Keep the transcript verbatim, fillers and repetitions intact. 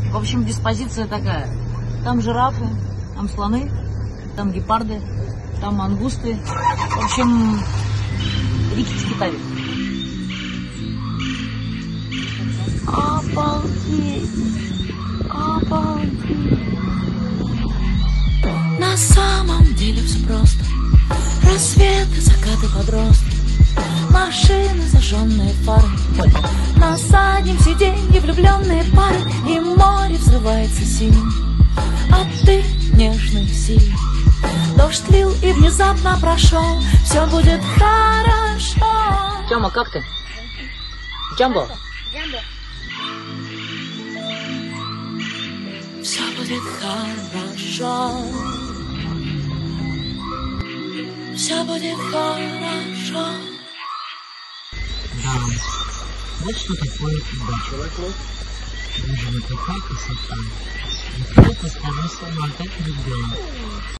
В общем, диспозиция такая. Там жирафы, там слоны, там гепарды, там мангусты. В общем, рикки Китай. Обалдеть! Обалдеть! На самом деле все просто. Рассветы, закаты, подростки, машины, зажженные фары, на заднем сиденье влюбленные пары, и море взрывается синим, а ты нежный силен. Дождь лил и внезапно прошел. Все будет хорошо. Тёма, как ты? Джамбо? Все будет хорошо. Все будет хорошо. Да. Вот что такое удача. Боже, это такая красота. Вот это, скажи, сама, так люблю.